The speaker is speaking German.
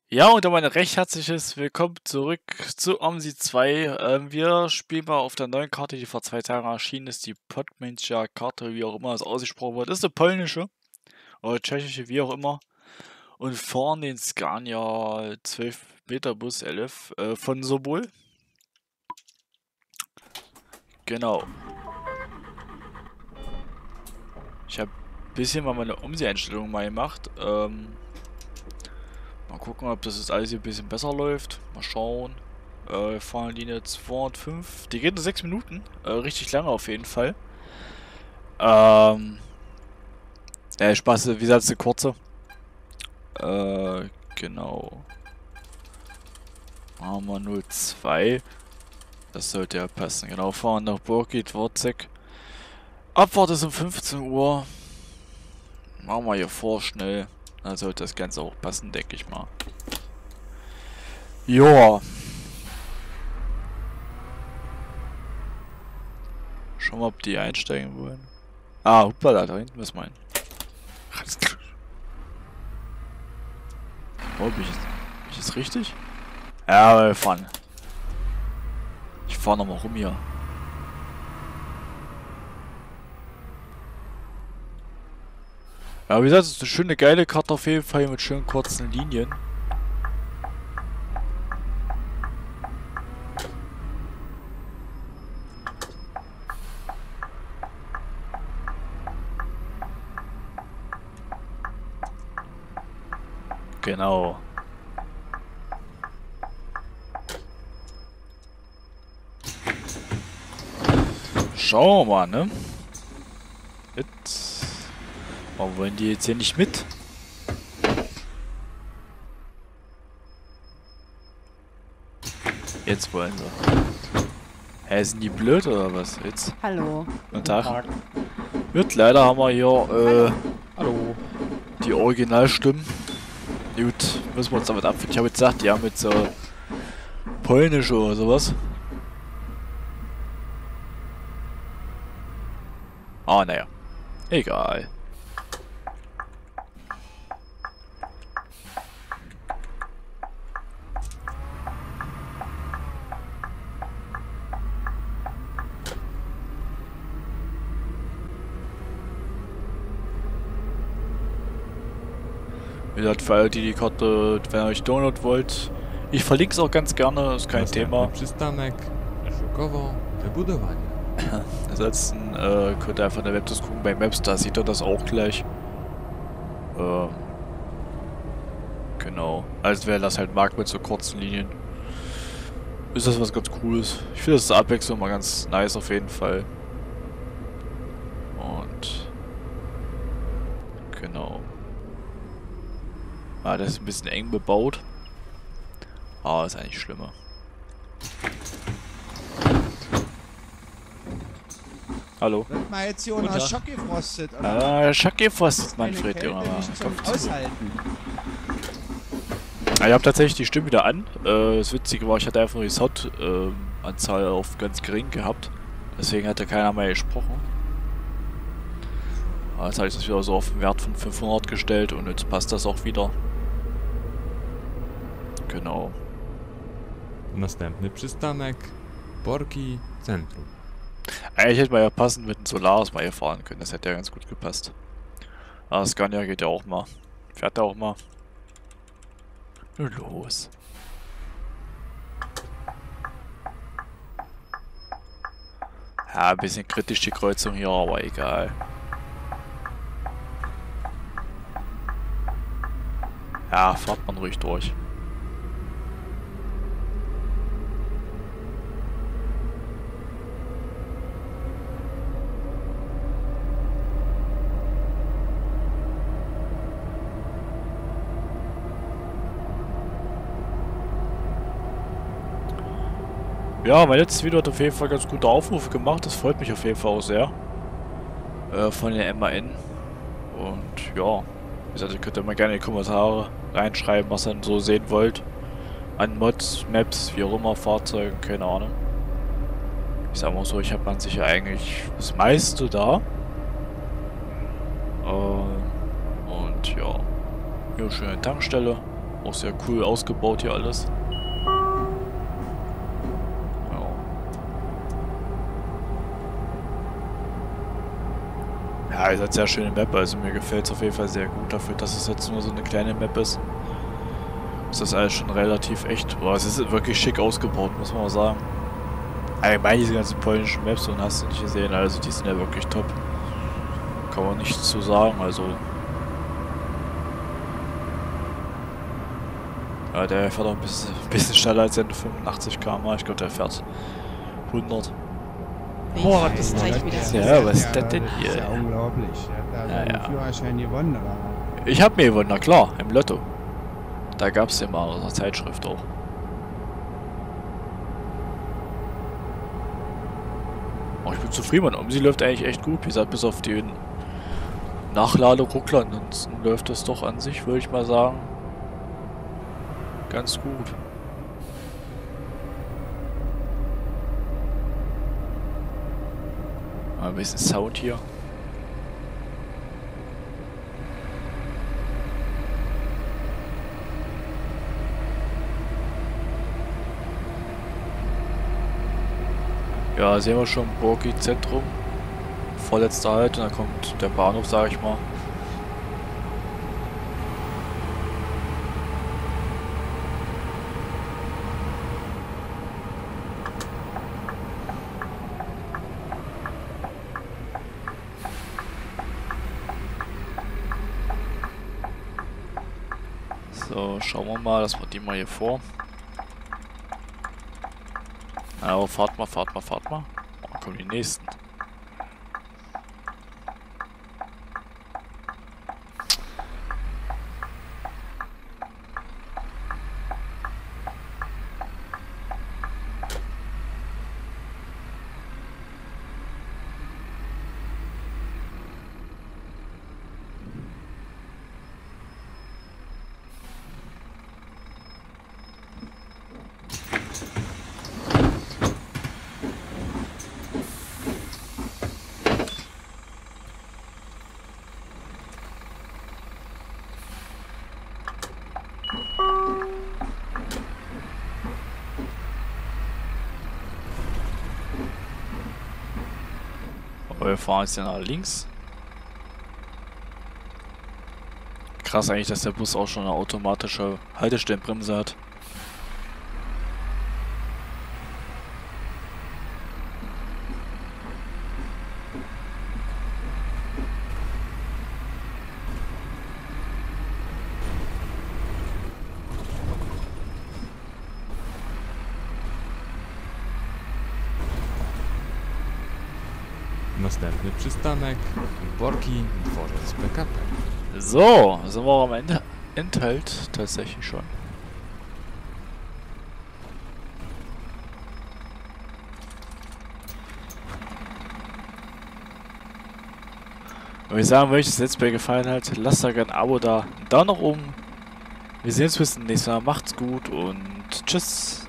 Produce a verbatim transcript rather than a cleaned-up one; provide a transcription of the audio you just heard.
Ja, und damit ein recht herzliches Willkommen zurück zu OMSI zwei. Ähm, wir spielen mal auf der neuen Karte, die vor zwei Tagen erschienen ist, die Podmęcia-Karte, wie auch immer es ausgesprochen wird. Das ist eine polnische oder tschechische, wie auch immer. Und fahren den Scania zwölf Meter Bus L F äh, von Sobol. Genau. Ich habe ein bisschen mal meine OMSI-Einstellungen mal gemacht. Ähm, mal gucken, ob das jetzt alles hier ein bisschen besser läuft. Mal schauen. Äh, wir fahren Linie zweihundertfünf. Die geht nur sechs Minuten. Äh, richtig lange auf jeden Fall. Ähm. Ja, Spaß, wie gesagt, eine kurze. Äh, genau. Machen wir null zwei. Das sollte ja passen. Genau, fahren nach Burki, Dworzek. Abfahrt ist um fünfzehn Uhr. Machen wir hier vor schnell. Dann sollte das Ganze auch passen, denke ich mal. Joa. Schauen wir, ob die einsteigen wollen. Ah, hoppala, da hinten müssen wir hin. Oh, bin ich, bin ich jetzt richtig? Ja, wir fahren. Ich fahre nochmal rum hier. Ja, wie gesagt, es ist eine schöne, geile Karte auf jeden Fall mit schönen kurzen Linien. Genau. Schauen wir mal, ne? Jetzt. Warum wollen die jetzt hier nicht mit? Jetzt wollen sie. Hä, sind die blöd oder was? Jetzt? Hallo. Guten Tag. Gut, leider haben wir hier, äh, Hallo. die Originalstimmen. Gut, müssen wir uns damit abfinden. Ich habe jetzt gesagt, die haben jetzt so polnische oder sowas. Ah, naja. Egal. Wie gesagt, für alle, die die Karte, wenn ihr euch downloaden wollt, ich verlinke es auch ganz gerne, ist kein Thema. Przystanek Żukowo, wybudowanie. Ansonsten äh, könnt ihr einfach in der Website gucken, bei Maps, da sieht ihr das auch gleich. Ähm, genau. Also wer das halt mag mit so kurzen Linien, ist das was ganz Cooles. Ich finde das Abwechslung mal ganz nice auf jeden Fall. Und genau. Ah, das ist ein bisschen eng bebaut. Ah, ist eigentlich schlimmer. Hallo. Wird mal jetzt hier unter Schock gefrostet, oder? Ah, Schock gefrostet, Meine Manfred, Kälte Junge. nicht zum Kommt zu. Aushalten. Ah, ich habe tatsächlich die Stimme wieder an. Äh, das Witzige war, ich hatte einfach nur die Sound-Anzahl äh, auf ganz gering gehabt. Deswegen hatte keiner mehr gesprochen. Aber jetzt habe ich das wieder so auf den Wert von fünfhundert gestellt und jetzt passt das auch wieder. Genau. Następny przystanek Borki Centrum. Eigentlich hätte man ja passend mit dem Solaris mal hier fahren können. Das hätte ja ganz gut gepasst. Aber Scania geht ja auch mal. Fährt ja auch mal. Nur los. Ja, ein bisschen kritisch die Kreuzung hier, aber egal. Ja, fahrt man ruhig durch. Ja, mein letztes Video hat auf jeden Fall ganz gute Aufrufe gemacht. Das freut mich auf jeden Fall auch sehr. Äh, von den M A N. Und ja, wie gesagt, ihr könnt ja mal gerne in die Kommentare reinschreiben, was ihr dann so sehen wollt. An Mods, Maps, wie auch immer, Fahrzeugen, keine Ahnung. Ich sag mal so, ich habe an sich eigentlich das meiste da. Äh, und ja, hier schöne Tankstelle. Auch sehr cool ausgebaut hier alles. Ja. Ja, ist eine sehr schöne Map, also mir gefällt es auf jeden Fall sehr gut dafür, dass es jetzt nur so eine kleine Map ist. Ist das alles schon relativ echt. Boah, es ist wirklich schick ausgebaut, muss man mal sagen. Allgemein diese ganzen polnischen Maps und hast du nicht gesehen, also die sind ja wirklich top. Kann man nichts zu sagen, also. Ja, der fährt auch ein bisschen, ein bisschen schneller als seine fünfundachtzig Kilometer pro Stunde. Ich glaube, der fährt hundert. Boah, das zeigt mir das. Ja, was ist das denn Das hier? ist ja unglaublich. Er hat da Ja, seinen ja. Führerschein gewonnen, oder? Ich hab mir gewonnen, na klar, im Lotto. Da gab's den mal in der Zeitschrift auch. Oh, ich bin zufrieden, man. Um sie läuft eigentlich echt gut. Wie gesagt, bis auf den Nachladeruckler. Ansonsten läuft das doch an sich, würde ich mal sagen, ganz gut. Mal ein bisschen Sound hier. Ja, sehen wir schon Borki Zentrum. Vorletzter Halt und dann kommt der Bahnhof, sage ich mal. So, schauen wir mal, dass wir die mal hier vor. Aber fahrt mal, fahrt mal, fahrt mal. Oh, dann kommen die nächsten. Wir fahren jetzt hier nach links. Krass eigentlich, dass der Bus auch schon eine automatische Haltestellenbremse hat. Następny przystanek Borki, dworzec P K P. So, sind wir auch am Ende. Endhalt tatsächlich schon. Wenn ich sagen, wenn euch das Let's Play gefallen hat, lasst da gerne ein Abo da, einen Daumen nach oben. Wir sehen uns bis zum nächsten Mal. Macht's gut und tschüss.